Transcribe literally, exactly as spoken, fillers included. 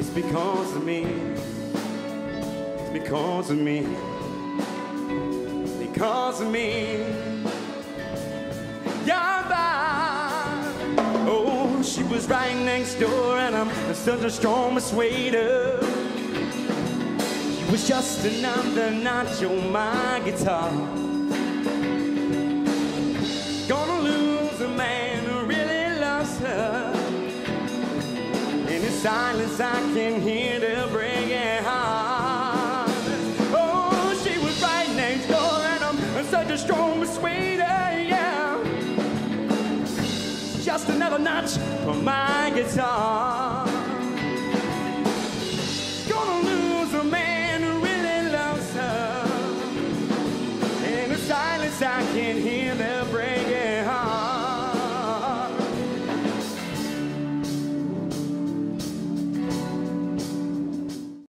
It's because of me. It's because of me. Because of me. Yeah, bye. Oh, she was right next door, and I'm such a strong persuader. She was just another notch on my guitar. Gonna lose a man who really loves her. In his silence I can hear the breaking heart. Oh, she was right next door, and I'm such a strong persuader, yeah. Just another notch on my guitar.